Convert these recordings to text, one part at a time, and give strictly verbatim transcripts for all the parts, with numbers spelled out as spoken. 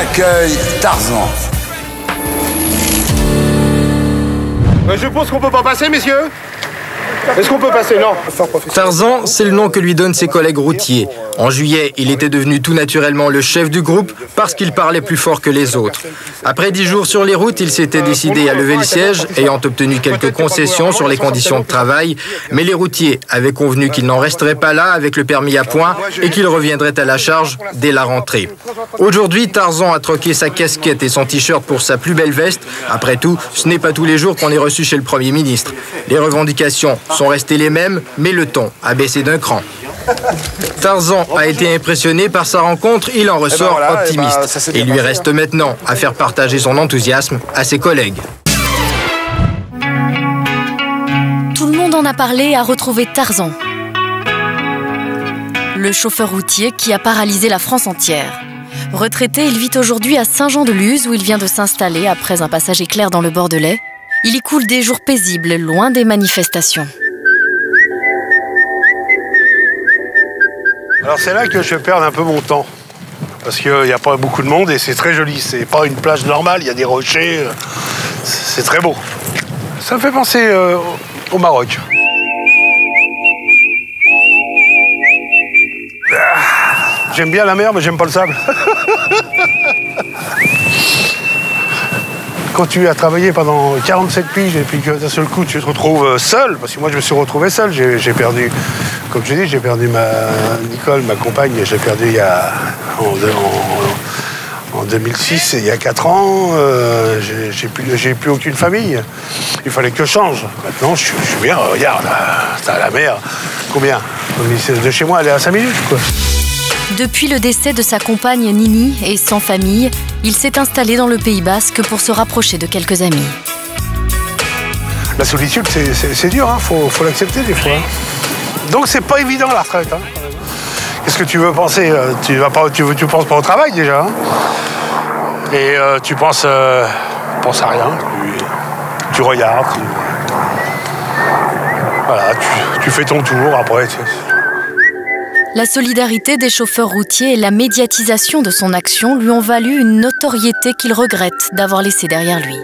accueille Tarzan. Je pense qu'on peut pas passer, messieurs. Est-ce qu'on peut passer? Non. Tarzan, c'est le nom que lui donnent ses collègues routiers. En juillet, il était devenu tout naturellement le chef du groupe parce qu'il parlait plus fort que les autres. Après dix jours sur les routes, il s'était décidé à lever le siège, ayant obtenu quelques concessions sur les conditions de travail. Mais les routiers avaient convenu qu'il n'en resterait pas là avec le permis à point et qu'il reviendrait à la charge dès la rentrée. Aujourd'hui, Tarzan a troqué sa casquette et son t-shirt pour sa plus belle veste. Après tout, ce n'est pas tous les jours qu'on est reçu chez le Premier ministre. Les revendications sont restées les mêmes, mais le ton a baissé d'un cran. Tarzan a été impressionné par sa rencontre, il en ressort eh ben voilà, optimiste. Eh ben, ça il lui reste maintenant à faire partager son enthousiasme à ses collègues. Tout le monde en a parlé et a retrouvé Tarzan, le chauffeur routier qui a paralysé la France entière. Retraité, il vit aujourd'hui à Saint-Jean-de-Luz où il vient de s'installer après un passage éclair dans le Bordelais. Il y coule des jours paisibles, loin des manifestations. Alors c'est là que je vais perdre un peu mon temps. Parce qu'il n'y a pas beaucoup de monde et c'est très joli. C'est pas une plage normale, il y a des rochers. C'est très beau. Ça me fait penser euh, au Maroc. J'aime bien la mer, mais j'aime pas le sable. Quand tu as travaillé pendant quarante-sept piges et puis que d'un seul coup tu te retrouves seul, parce que moi je me suis retrouvé seul, j'ai perdu, comme je dis, j'ai perdu ma Nicole, ma compagne, j'ai perdu il y a en, en, en deux mille six, et il y a quatre ans, euh, j'ai plus, j'ai plus aucune famille. Il fallait que je change. Maintenant je, je suis bien, regarde, t'as la mer, combien? De chez moi elle est à cinq minutes quoi. Depuis le décès de sa compagne Nini et sans famille, il s'est installé dans le Pays Basque pour se rapprocher de quelques amis. La solitude, c'est dur, hein. faut, faut l'accepter des fois. Donc c'est pas évident la retraite. Hein. Qu'est-ce que tu veux penser? Tu vas pas, tu, tu penses pas au travail déjà. Hein. Et euh, tu penses, euh, penses à rien. Tu, tu regardes. Tu, voilà, tu, tu fais ton tour après. Tu, La solidarité des chauffeurs routiers et la médiatisation de son action lui ont valu une notoriété qu'il regrette d'avoir laissée derrière lui.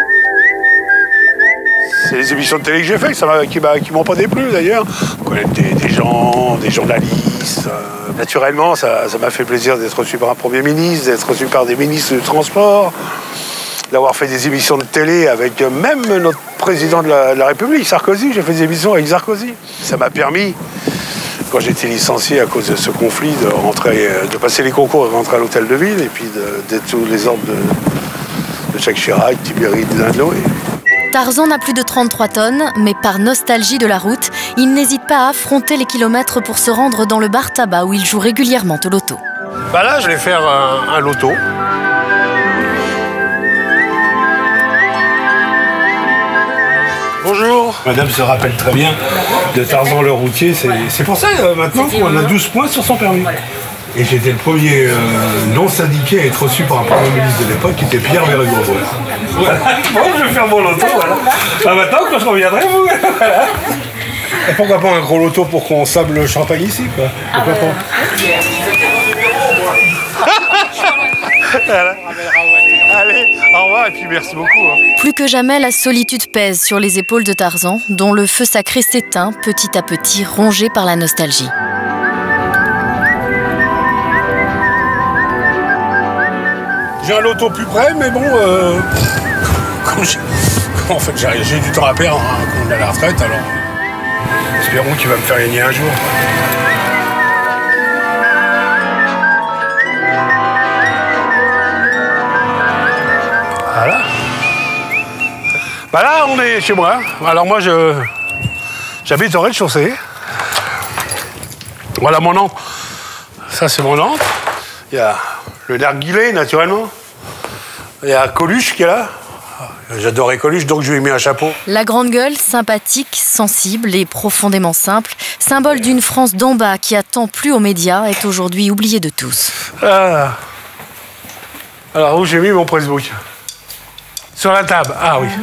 C'est les émissions de télé que j'ai faites qui m'ont pas déplu d'ailleurs. Connaître des, des gens, des journalistes. Euh, naturellement, ça m'a fait plaisir d'être reçu par un Premier ministre, d'être reçu par des ministres du Transport, d'avoir fait des émissions de télé avec même notre président de la, de la République, Sarkozy. J'ai fait des émissions avec Sarkozy. Ça m'a permis, quand j'étais licencié à cause de ce conflit, de, rentrer, de passer les concours et rentrer à l'hôtel de ville, et puis d'être sous les ordres de, de Jacques Chirac, Tibéri Dindloé. Tarzan n'a plus de trente-trois tonnes, mais par nostalgie de la route, il n'hésite pas à affronter les kilomètres pour se rendre dans le bar tabac où il joue régulièrement au loto. Bah là, je vais faire un, un loto. Bonjour. Madame se rappelle très bien de Tarzan le routier. C'est pour ça euh, maintenant qu'on a douze points sur son permis. Et j'étais le premier euh, non syndiqué à être reçu par un Premier ministre de l'époque qui était Pierre Bérégovoy. Voilà. Bon, je vais faire mon loto, voilà. Bah, maintenant, quand je reviendrai, vous, voilà. Et pourquoi pas un gros loto pour qu'on sable le champagne ici, quoi. Pourquoi pas. Allez, au revoir et puis merci beaucoup. Hein. Plus que jamais, la solitude pèse sur les épaules de Tarzan, dont le feu sacré s'éteint petit à petit, rongé par la nostalgie. J'ai un loto plus près, mais bon, euh, comme j'ai en fait, j'ai du temps à perdre hein, quand on est à la retraite, alors espérons qu'il va me faire gagner un jour. Voilà. Bah là, on est chez moi. Alors moi, je j'habite au rez-de-chaussée. Voilà mon lampe. Ça, c'est mon lampe. Il y a le narguilé, naturellement. Il y a Coluche qui est là. J'adorais Coluche, donc je lui ai mis un chapeau. La grande gueule, sympathique, sensible et profondément simple, symbole d'une France d'en bas qui a tant plu aux médias, est aujourd'hui oubliée de tous. Ah. Alors, où j'ai mis mon pressbook? Sur la table, ah oui.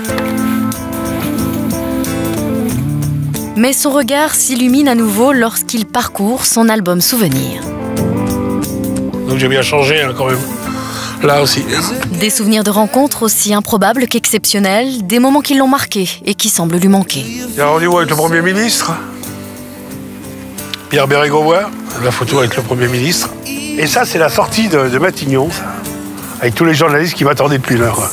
Mais son regard s'illumine à nouveau lorsqu'il parcourt son album souvenir. Donc j'ai bien changé hein, quand même. Là aussi. Des souvenirs de rencontres aussi improbables qu'exceptionnels, des moments qui l'ont marqué et qui semblent lui manquer. Il y a rendez-vous avec le Premier ministre, Pierre Bérégovoy, la photo avec le Premier ministre. Et ça, c'est la sortie de, de Matignon, ça, avec tous les journalistes qui m'attendaient depuis l'heure.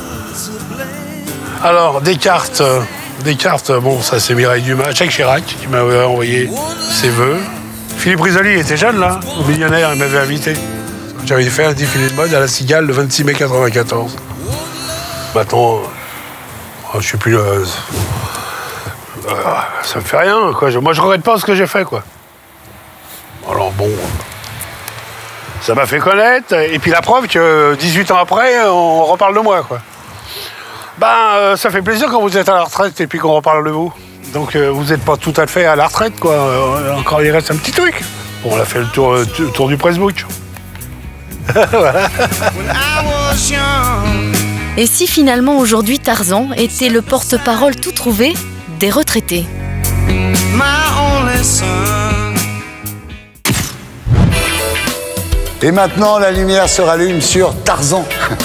Alors, des cartes, des cartes, bon, ça c'est Mireille Dumas, Jacques Chirac qui m'avait envoyé ses vœux. Philippe Risoli était jeune, là, millionnaire, il m'avait invité. J'avais fait un défilé de mode à la Cigale le vingt-six mai quatre-vingt-quatorze. Maintenant, je suis plus... Euh, euh, ça me fait rien, quoi. Moi, je regrette pas ce que j'ai fait, quoi. Alors bon... Ça m'a fait connaître, et puis la preuve que dix-huit ans après, on reparle de moi, quoi. Ben, euh, ça fait plaisir quand vous êtes à la retraite et puis qu'on reparle de vous. Donc euh, vous n'êtes pas tout à fait à la retraite, quoi. Euh, encore il reste un petit truc. Bon, on a fait le tour, euh, le tour du pressbook. Voilà. Et si finalement aujourd'hui Tarzan était le porte-parole tout trouvé des retraités? Et maintenant, la lumière se rallume sur Tarzan.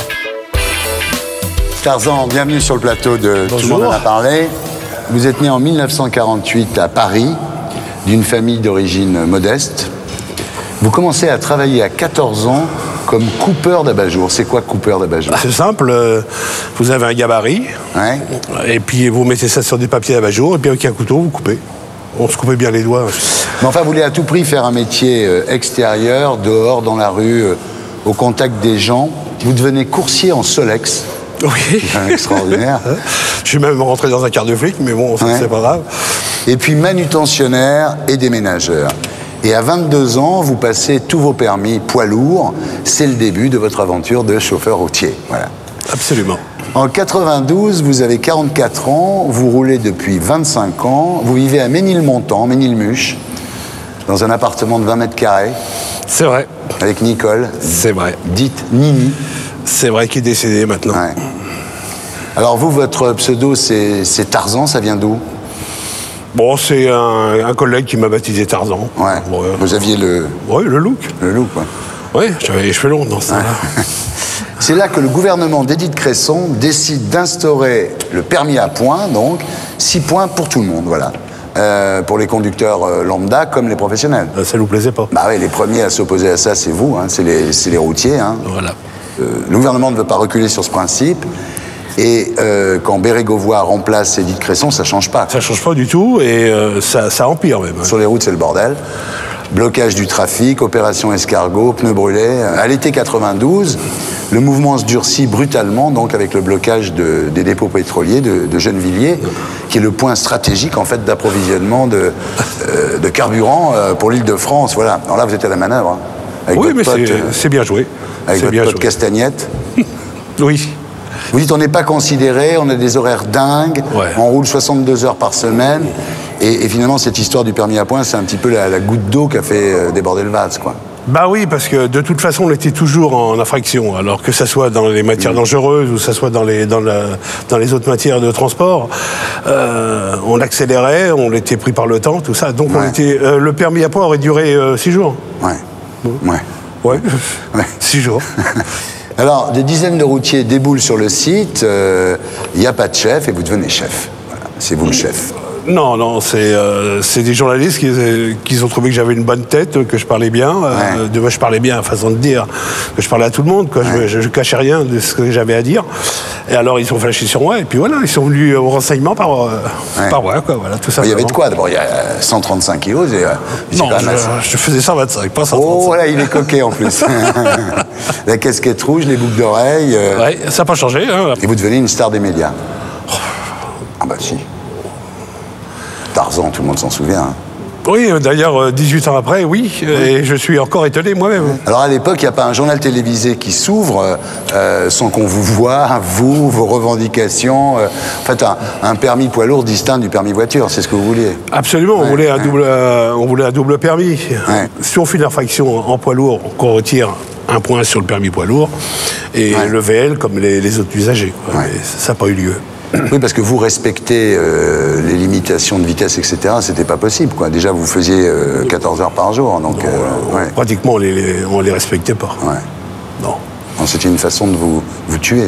Tarzan, bienvenue sur le plateau de Bonjour. Tout le monde en a parlé. Vous êtes né en mille neuf cent quarante-huit à Paris, d'une famille d'origine modeste. Vous commencez à travailler à quatorze ans comme coupeur d'abat-jour. C'est quoi coupeur d'abat-jour? C'est simple, euh, vous avez un gabarit, Ouais. et puis vous mettez ça sur des papiers d'abat-jour, et puis avec un couteau, vous coupez. On se coupait bien les doigts. Mais enfin, vous voulez à tout prix faire un métier euh, extérieur, dehors, dans la rue, euh, au contact des gens. Vous devenez coursier en Solex. Oui. C'est extraordinaire. Je suis même rentré dans un quart de flic, mais bon, ça, Ouais. c'est pas grave. Et puis manutentionnaire et déménageur. Et à vingt-deux ans, vous passez tous vos permis poids lourd. C'est le début de votre aventure de chauffeur routier. Voilà. Absolument. En quatre-vingt-douze, vous avez quarante-quatre ans, vous roulez depuis vingt-cinq ans, vous vivez à Ménilmontant, Ménilmuche, dans un appartement de vingt mètres carrés, C'est vrai. avec Nicole, C'est vrai. dite Nini. C'est vrai qu'il est décédé maintenant. Ouais. Alors vous, votre pseudo, c'est c'est Tarzan, ça vient d'où? Bon, c'est un, un collègue qui m'a baptisé Tarzan. Ouais. Bon, euh, Vous aviez le, oui, le look. le look, quoi. Oui, j'avais les cheveux longs dans ce temps-là. C'est là que le gouvernement d'Édith Cresson décide d'instaurer le permis à points, donc six points pour tout le monde, voilà. Euh, pour les conducteurs euh, lambda comme les professionnels. Euh, Ça nous plaisait pas. Bah oui, les premiers à s'opposer à ça, c'est vous, hein, c'est les, c'est les routiers. Hein. Voilà. Euh, le gouvernement ne veut pas reculer sur ce principe. Et euh, quand Bérégovoy remplace Édith Cresson, ça change pas. Ça change pas du tout et euh, ça, ça empire même. hein. Sur les routes, c'est le bordel. Blocage du trafic, opération escargot, pneus brûlés. À l'été quatre-vingt-douze, le mouvement se durcit brutalement, donc avec le blocage de, des dépôts pétroliers de, de Gennevilliers, qui est le point stratégique en fait d'approvisionnement de, euh, de carburant euh, pour l'Île-de-France. Voilà. Alors là, vous êtes à la manœuvre. hein, avec Oui, votre mais pote, c'est euh, c'est bien joué. avec C'est votre bien pote joué. Castagnette. Oui. Vous dites on n'est pas considéré, on a des horaires dingues, Ouais. on roule soixante-deux heures par semaine. Et, et finalement, cette histoire du permis à points, c'est un petit peu la, la goutte d'eau qui a fait euh, déborder le vase, quoi. Bah oui, parce que de toute façon, on était toujours en infraction. Alors que ça soit dans les matières dangereuses ou ça soit dans les, dans la, dans les autres matières de transport, euh, on accélérait, on était pris par le temps, tout ça. Donc on Ouais. était, euh, le permis à points aurait duré euh, six jours. Ouais. Ouais. Ouais, Ouais. six jours. Alors, des dizaines de routiers déboulent sur le site, il n'y a pas de chef et vous devenez chef. Voilà. C'est vous le chef. Non, non, c'est euh, c'est des journalistes qui, euh, qui ont trouvé que j'avais une bonne tête, que je parlais bien. euh, Ouais. de, je parlais bien, façon de dire, que je parlais à tout le monde, quoi. Ouais. Je, je, je cachais rien de ce que j'avais à dire. Et alors, ils sont flashés sur moi, et puis voilà, ils sont venus au renseignement par, euh, Ouais. par moi, quoi, voilà, tout Il y simplement. avait de quoi? D'abord, il y a cent trente-cinq kilos. Et, euh, c'est Non, quand même assez. je, je faisais cent vingt-cinq, pas cent trente-cinq. Oh, là, il est coquet en plus. La casquette rouge, les boucles d'oreilles. euh, Ouais, ça n'a pas changé. Hein. Et vous devenez une star des médias. Ah bah si. Tarzan, tout le monde s'en souvient. hein. Oui, euh, d'ailleurs, euh, dix-huit ans après, oui, et je suis encore étonné moi-même. Alors à l'époque, il n'y a pas un journal télévisé qui s'ouvre euh, sans qu'on vous voie, vous, vos revendications. euh, en fait, un, un permis poids lourd distinct du permis voiture, c'est ce que vous vouliez. Absolument, on, Ouais, voulait un ouais. double, euh, on voulait un double permis. Ouais. Si on fait une infraction en poids lourd, qu'on retire un point sur le permis poids lourd, et Ouais. le V L comme les, les autres usagers. quoi. Ouais. Mais ça n'a pas eu lieu. Oui, parce que vous respectez euh, les limitations de vitesse, et cetera. C'était pas possible, quoi. Déjà, vous faisiez euh, quatorze heures par jour, donc. euh, ouais. Pratiquement, on les, les- on les respectait pas. Ouais. Non. C'était une façon de vous, vous tuer.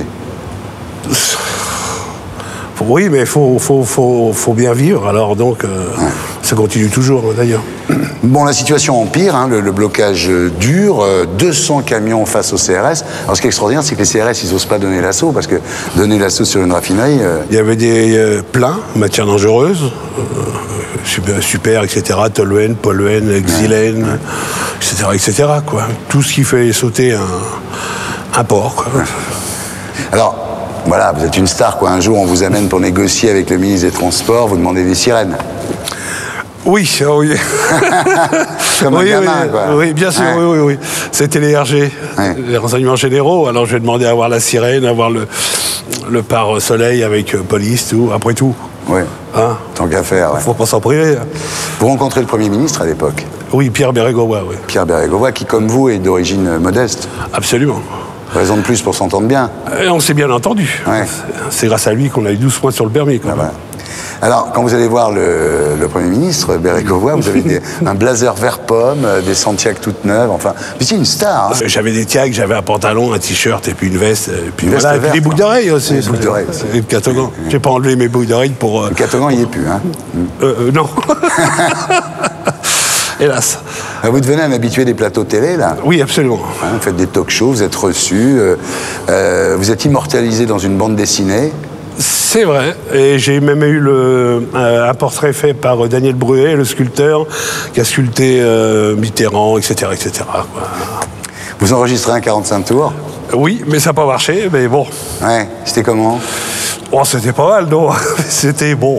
Oui, mais il faut, faut, faut, faut bien vivre, alors donc euh, ouais. ça continue toujours d'ailleurs. Bon, la situation empire, hein, le, le blocage dure, euh, deux cents camions face au C R S. Alors ce qui est extraordinaire, c'est que les C R S, ils n'osent pas donner l'assaut, parce que donner l'assaut sur une raffinerie... Euh... Il y avait des euh, pleins, matières dangereuses, euh, super, super, et cetera, toluène, polluène, xylène, ouais. et cetera, et cetera, quoi. Tout ce qui fait sauter un, un port, quoi. Ouais. Alors... Voilà, vous êtes une star, quoi. Un jour, on vous amène pour négocier avec le ministre des Transports, vous demandez des sirènes. Oui, oui. Comme un oui, gamin, oui, quoi. Oui, bien sûr, ouais. oui, oui, oui. C'était les R G, ouais. les renseignements généraux. Alors, je vais demander à avoir la sirène, à avoir le, le pare-soleil avec euh, police, tout, après tout. Oui, hein tant qu'à faire. Il ne faut pas s'en priver. Vous rencontrez le Premier ministre à l'époque? Oui, Pierre Bérégovoy, oui. Pierre Bérégovoy, qui, comme vous, est d'origine modeste. Absolument. Raison de plus pour s'entendre bien. Et on s'est bien entendu. Ouais. C'est grâce à lui qu'on a eu douze points sur le permis. Quoi. Ah bah. Alors, quand vous allez voir le, le Premier ministre, Bérégovoy, vous avez des, un blazer vert pomme, des Santiago toutes neuves, enfin, vous étiez une star. Hein. J'avais des tiags, j'avais un pantalon, un t-shirt et puis une veste. Et puis une voilà, veste et puis des boucles d'oreilles aussi. Des boucles d'oreilles aussi. Et le catogan. Oui. J'ai pas enlevé mes boucles d'oreilles pour... Euh... Le catogan, il n'y est plus, hein. euh, euh, Non. Hélas. Vous devenez un habitué des plateaux télé, là? Oui, absolument. Hein, vous faites des talk-shows, vous êtes reçu, euh, euh, vous êtes immortalisé dans une bande dessinée. C'est vrai, et j'ai même eu le, euh, un portrait fait par Daniel Bruet, le sculpteur, qui a sculpté euh, Mitterrand, et cetera, et cetera. Quoi. Vous enregistrez un quarante-cinq tours? Oui, mais ça n'a pas marché, mais bon. Ouais, c'était comment? Oh, c'était pas mal, non? C'était bon,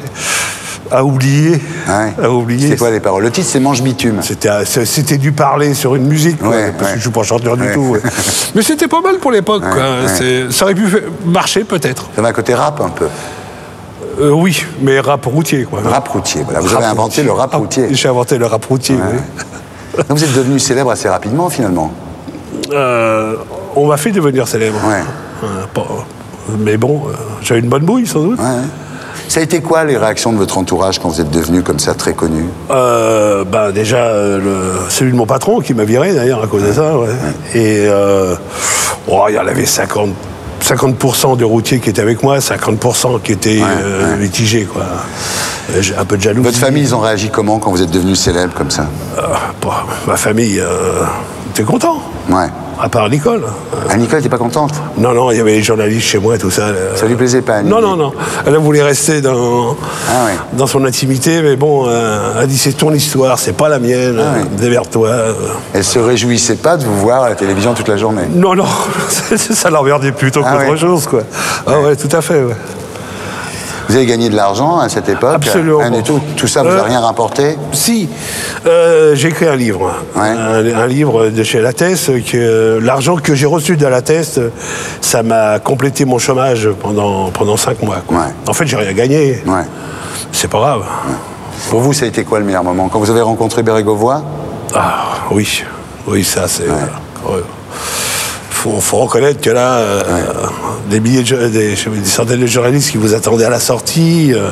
à oublier. Ouais. À oublier. C'est quoi les paroles? Le titre, c'est Mange Bitume. C'était du parler sur une musique, quoi, ouais, parce ouais. que je suis pas chanteur ouais. du tout. Ouais. Mais c'était pas mal pour l'époque. Ouais, ouais. Ça aurait pu marcher, peut-être. Ça avait un côté rap, un peu. Euh, oui, mais rap routier, quoi. Rap routier, voilà. Vous rap avez inventé routier. le rap routier. J'ai inventé le rap routier, ouais. oui. Donc vous êtes devenu célèbre assez rapidement, finalement. Euh, on m'a fait devenir célèbre. Ouais. Euh, pas, mais bon, euh, j'ai une bonne bouille, sans doute. Ouais. Ça a été quoi les réactions de votre entourage quand vous êtes devenu comme ça très connu? euh, bah, Déjà, euh, le, celui de mon patron qui m'a viré d'ailleurs à cause de ça. Ouais. Ouais. Et euh, oh, il y en avait cinquante, cinquante pour cent de routiers qui étaient avec moi, cinquante pour cent qui étaient ouais, euh, ouais. mitigés. Quoi. J'ai un peu de jalousie. Votre famille, ils ont réagi comment quand vous êtes devenu célèbre comme ça? euh, bah, Ma famille euh, était content. Ouais. À part Nicole. Ah, Nicole n'était pas contente? Non, non, il y avait les journalistes chez moi et tout ça. Ça lui plaisait pas, Non, non, non. Elle voulait rester dans, ah, ouais. dans son intimité, mais bon, euh, elle a dit c'est ton histoire, c'est pas la mienne, ah, ouais. démerde-toi. Elle se réjouissait pas de vous voir à la télévision toute la journée? Non, non, ça l'emmerdait plutôt ah, qu'autre ouais. chose, quoi. Ah ouais, ouais tout à fait, ouais. Vous avez gagné de l'argent à cette époque? Absolument. Rien du tout. Tout ça vous euh, a rien rapporté? Si. Euh, j'ai écrit un livre. Ouais. Un, un livre de chez Lattès. Que, l'argent que j'ai reçu de Lattès, ça m'a complété mon chômage pendant, pendant cinq mois. Quoi. Ouais. En fait, j'ai rien gagné. Ouais. C'est pas grave. Ouais. Pour vous, ça a été quoi le meilleur moment? Quand vous avez rencontré Bérégovoy? Ah, oui. Oui, ça, c'est... Ouais. Il faut reconnaître que là, euh, ouais. des milliers de, des, des centaines de journalistes qui vous attendaient à la sortie, euh,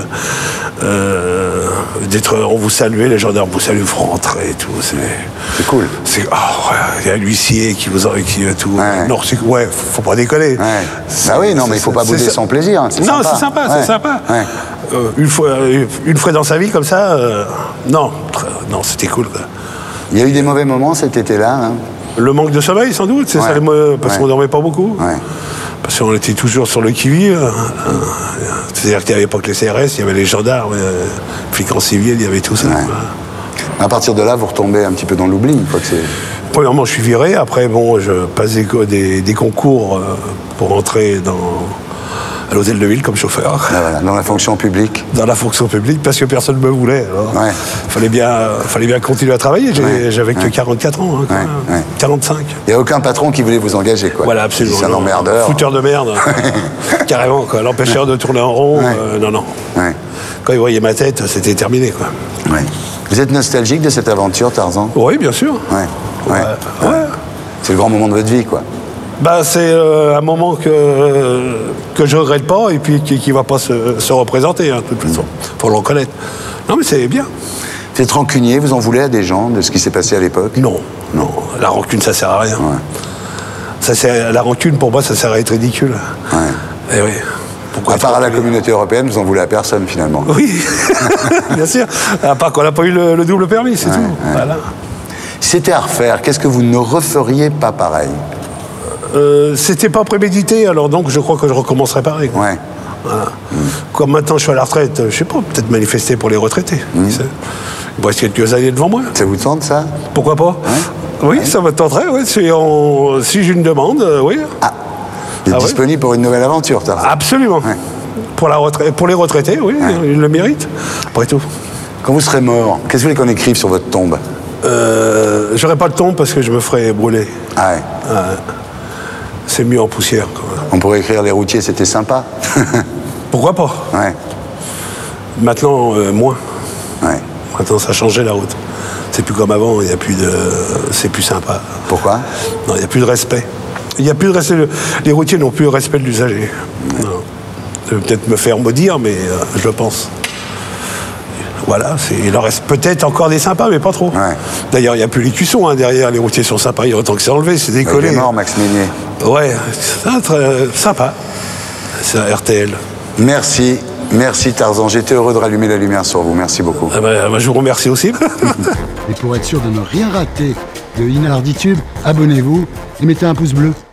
euh, d'être, on vous saluait, les gendarmes vous saluent, vous rentrez et tout. C'est cool. C'est, oh, il y a l'huissier qui vous qui tout. Ouais. Non, c'est, ouais, faut pas déconner. Ouais. Bah oui, non, mais il faut pas bouder son plaisir. C'est non, sympa. c'est sympa, ouais. c'est sympa. Ouais. Euh, une fois, une fois dans sa vie comme ça, euh, non, non, c'était cool. Quoi. Il y a eu des mauvais moments cet été-là. Hein. Le manque de sommeil, sans doute, c'est ouais. ça, parce ouais. qu'on dormait pas beaucoup. Ouais. Parce qu'on était toujours sur le qui-vive. C'est-à-dire qu'à l'époque, les C R S, il y avait les gendarmes, les flics en civil, il y avait tout ça. Ouais. À partir de là, vous retombez un petit peu dans l'oubli, une fois que c'est... Premièrement, je suis viré. Après, bon, je passe des, des, des concours pour entrer dans... à l'hôtel de ville comme chauffeur. Ah, voilà, dans la fonction publique. Dans la fonction publique, parce que personne ne me voulait. Il ouais. fallait, bien, fallait bien continuer à travailler. Ouais. J'avais que ouais. quarante-quatre ans, hein, ouais. Ouais. quarante-cinq. Il n'y a aucun patron qui voulait vous engager, quoi. Voilà, absolument. C'est un emmerdeur. Fouteur de merde. Carrément, quoi. L'empêcheur ouais. de tourner en rond. Ouais. Euh, non, non. Ouais. Quand il voyait ma tête, c'était terminé, quoi. Ouais. Vous êtes nostalgique de cette aventure, Tarzan? Oui, bien sûr. Ouais. Ouais. Ouais. Ouais. C'est le grand moment de votre vie, quoi. Bah, c'est euh, un moment que, euh, que je ne regrette pas et puis qui ne va pas se, se représenter, hein, de toute façon. Il faut le reconnaître. Non, mais c'est bien. Vous êtes rancunier, vous en voulez à des gens de ce qui s'est passé à l'époque? Non, non. La rancune, ça ne sert à rien. Ouais. Ça sert, la rancune, pour moi, ça sert à être ridicule. Ouais. Et oui. Pourquoi à part à la communauté européenne, vous en voulez à personne, finalement. Oui, bien sûr. À part qu'on n'a pas eu le, le double permis, c'est ouais, tout. Ouais. Voilà. Si c'était à refaire, qu'est-ce que vous ne referiez pas pareil? euh, C'était pas prémédité, alors donc je crois que je recommencerai pareil. Quoi. Ouais. Voilà. Mmh. Comme maintenant je suis à la retraite, je sais pas, peut-être manifester pour les retraités. Mmh. Il me reste quelques années devant moi. Ça vous tente, ça? Pourquoi pas? Ouais. Oui, ouais. Ça me tenterait, ouais. Si, on... si j'ai une demande, euh, oui. Ah, vous êtes ah, disponible ouais. pour une nouvelle aventure, Tarzan? Absolument. Ouais. Pour, la retraite, pour les retraités, oui, ouais. Ils le méritent, après tout. Quand vous serez mort, qu'est-ce que vous voulez qu'on écrive sur votre tombe? euh, J'aurais pas de tombe parce que je me ferais brûler. Ah ouais. euh, C'est mieux en poussière, quand même. On pourrait écrire les routiers, c'était sympa. Pourquoi pas? Ouais. Maintenant, euh, moins. Ouais. Maintenant, ça a changé la route. C'est plus comme avant, il y a plus de... c'est plus sympa. Pourquoi? Non, il n'y a plus de respect. Il y a plus de respect. Les routiers n'ont plus le respect de l'usager. Ouais. Je vais peut-être me faire maudire, mais euh, je le pense. Voilà, il leur reste peut-être encore des sympas, mais pas trop. Ouais. D'ailleurs, il n'y a plus les cuissons hein, derrière, les routiers sont sympas, il y a autant que c'est enlevé, c'est décollé. Il est mort, Max Meignier. Ouais, c'est très sympa. C'est un R T L. Merci, merci Tarzan. J'étais heureux de rallumer la lumière sur vous. Merci beaucoup. Ah bah, bah, je vous remercie aussi. Et pour être sûr de ne rien rater de Inarditube, abonnez-vous et mettez un pouce bleu.